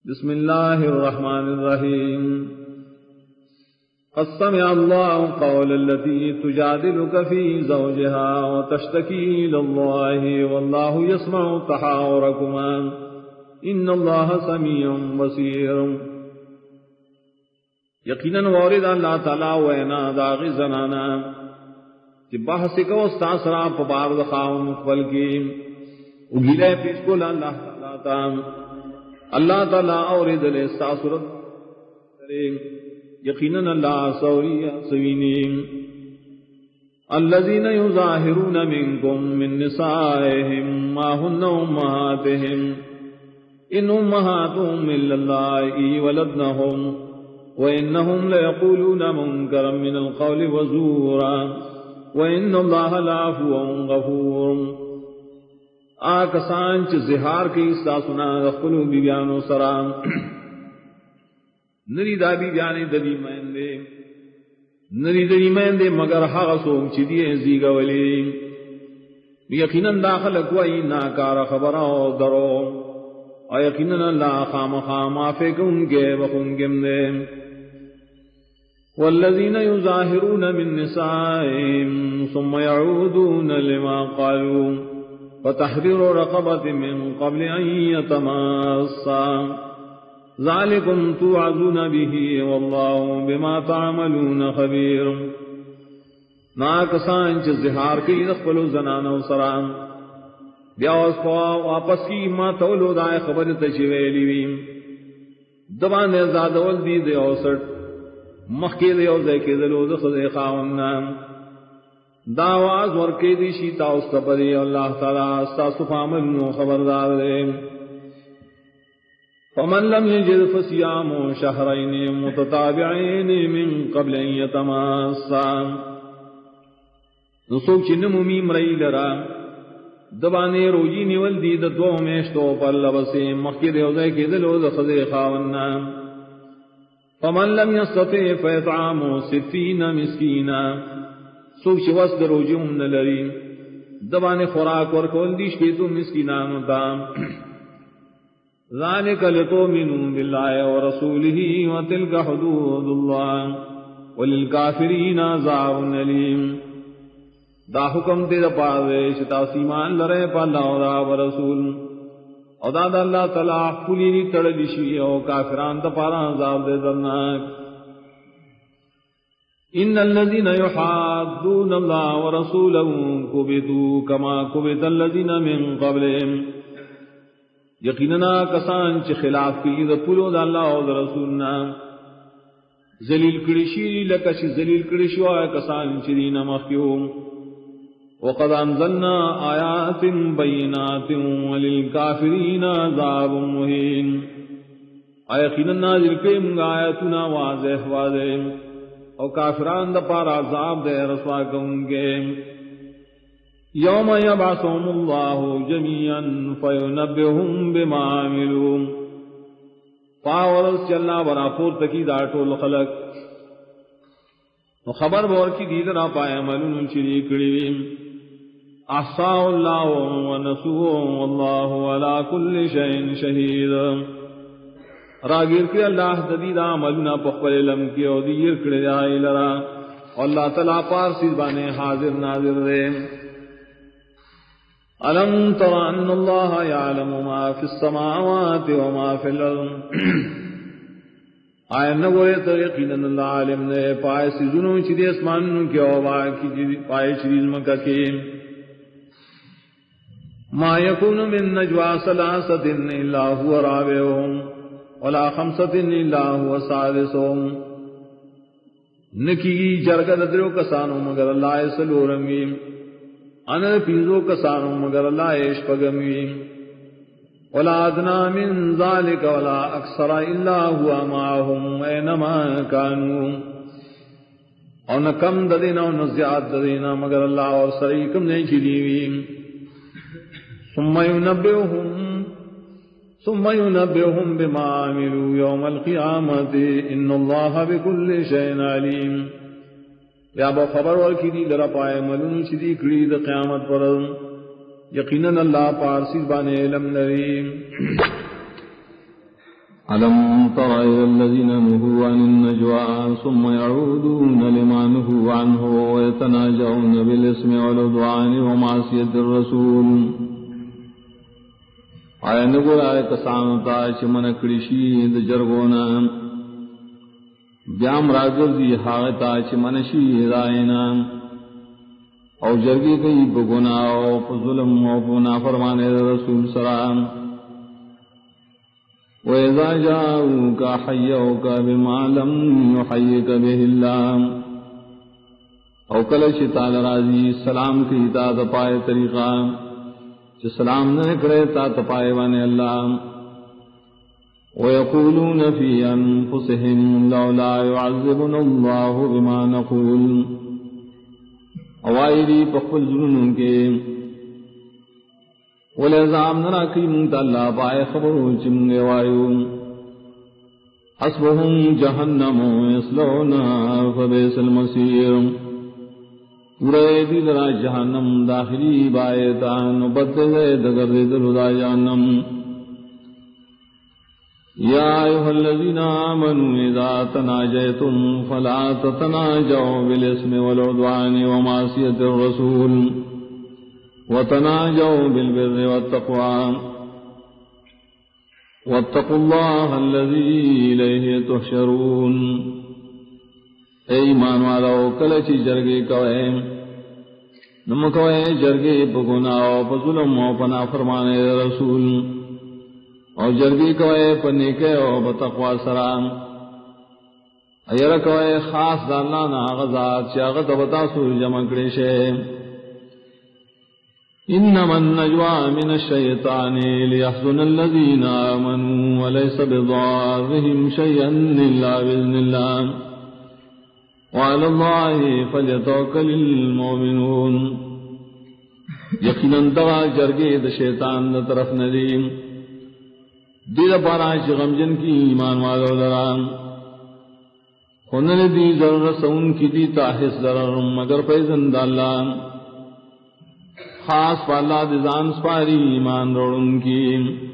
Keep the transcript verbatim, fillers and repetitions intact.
بسم اللہ الرحمن الرحیم قد سمع اللہ قول التي تجادلك في زوجها وتشتكي إلى الله والله يسمع تحاوركما إن الله سميع بصير. یقیناً وارد اللہ تعالی وینا داغی زنانا کہ بحث کو ساسرا پبار دخاون خپل کی اگیلے پیش کو اللہ تعالی تام اللہ تعالی اورد لے ساسرت کریں. یقیناً اللہ سوری سوینیم. الذين يظاهرون منكم من نسائهم ما هن أمهاتهم إن أمهاتهم إلا اللائي ولدنهم وإنهم ليقولون منكرا من القول وزورا وإن الله لعفو غفور. آکسان چ زہار کی ساسنا رخلو بی بیانو سرام نری دا بی بیانی دلی مہندے نری دلی مہندے مگر حق سوم چی دیئے زیگا ولی یقیناً داخل کوئی ناکار خبرو درو اور یقیناً اللہ خام خام آفے کن کے بخون گم دے. والذین یظاہرون من نسائهم ثم يعودون لما قالوا فتحرير رقبة من قبل أن يتماسا ذلكم توعظون به والله بما تعملون خبير. ناکسان چ زہار کی رخلو زنانو سرام بیاوس پوا واپس کی ما تولو دائے خبر تشویلی ویم دبان دے زادول دی دے اوسٹ مخی دے اوزے کے دلو دخد خاون نام داواز ورکی دی شیطا استبری اللہ تعالیٰ استاسو فامنو خبردار دے. فمن لم يجد فصيام شهرين متتابعين من قبل ان يتماسا. نسوک چنمو میم رئی لرا دبانے روجی نیول دی دو میشتو پر لبسے مخی دے اوزے کے دلو دخد خاوننا. فمن لم يستطع فيطعم ستين مسكينا. سوک چی وست روجیون نلری دبان خوراک ورکول دیش پیتو مسکنانو دام. ذالک لتؤمنوا باللہ ورسولہ وتلک حدود اللہ وللکافرین عذاب علیم. دا حکم دے دا پاوے شتا سیمان لرے پا اللہ و دا ورسول او دا دا اللہ تعالی کلی تڑلیشی او کافران دا پارا عذاب دے درناک. ان الذين يحادون الله ورسوله كبتوا كما كبت الذين من قبلهم. یقینا کسان چ خلاف کی رسولو د الله او رسولنا ذلیل کړي لکه چې ذلیل کړي شو کسان چې دین مخکیو. وقد انزلنا آیات بینات وللکافرین عذاب مهین. یقینا نازل کړي موږ آیاتنا واضح واضح او کافران دا پارا عذاب دے رسوا کون گے. یوم یبعثهم اللہ جميعا فینبئهم بما عملوا. پاورس چلنا برا پور تکی دا ټول خلق خبر بور کی دید را پائے عملون شریک کړي. احصاء اللہ ونسوه واللہ علی کل شیء شہید. راگیر کے اللہ تدید عملنا پخبر علم کی او دیر کڑے آئی لرا اللہ تعالیٰ پارسی بانے حاضر ناظر دے. علم تر ان اللہ یعلم ما فی السماوات وما فی الارض. آئے نگوئے تو یقیناً اللہ عالم نے پائے سیزنوں چیدی اسمانوں کی اوبا کی پائے چیز مکہ کی. ما یکون من نجوا ثلاثۃ الا هو رابعهم ولا خمسة الا هو سادسهم. نکی جرگد درو کسانو مگر اللہ سلورمی ان پیزو کسانو مگر اللہ اشپگمی. ولا ادنا من ذلك ولا اکثر الا هو معهم اینما کانو. اور نہ کم ددینا اور نہ زیاد ددینا مگر اللہ اور سریکم نہیں چلیوی. ثم ينبئهم ثم ينبئهم بما عملوا يوم القيامة إن الله بكل شيء عليم. یا با خبر ورکی دی لرا پائے ملون شدی کری دا قیامت پر یقیناً اللہ پارسی بانے علم لریم. ألم تر إلى الذين نهوا عن النجوى ثم يعودون لما نهوا عنه ويتناجون بالإثم والعدوان ومعصية الرسول. آیا نگور آئے کسانتا چھ منکڑی شید جرگونا بیام راگردی حاغتا چھ منشید آئینا او جرگی کئی بگنا او ظلم او پنا فرمانے رسول سلام. وَإِذَا جَاءُوكَ حَيَّوْكَ بِمَا لَمْ يُحَيِّكَ بِهِ اللَّهُ او کلچ تعالی راضی سلام کی تا پائے طریقہ چ سلام نہ کرے تا پائے وانے اللہ. وَيَقُولُونَ فِي أَنفُسِهِمْ لَوْلَا يُعَذِّبُنَا اللَّهُ بِمَا نَقُولُ اوائری پخل ظلم کے والعذاب نرا کی منت اللہ پائے خبروں چمگے وایو. حسبهم جہنم یصلونها فبئس المصیر پورے دل را جہنم داخلی بایتان بدلے دگر دل دا جہنم. یا ایھا الذین آمنوا اذا تناجیتم فلا تتناجوا بالاسم والعدوان ومعصیۃ الرسول وتناجوا بالبر والتقوى واتقوا الله الذي إليه تحشرون. اے ایمان والو کلچی جرگے کوئے نم کوئے جرگے پگنا او پظلم او پنا فرمانے رسول او جرگی کوئے پنیکے او بتقوی سرام ایر کوئے خاص دالانا غزات شاغت بتاسو جمع کرشے. انما النجوى من الشيطان ليحزن الذين آمنوا وليس بضارهم شيئا الا باذن الله وعلى الله فليتوكل المؤمنون. یقیناً دغا جرگے د شیطان د طرف ندیم دل پارا غمجن کی ایمان والو لرام خنن دی ضرر سون کی دی تاحس ضرر مگر پیزند اللہ خاص پالا دزان سپاری ایمان روڑن کی.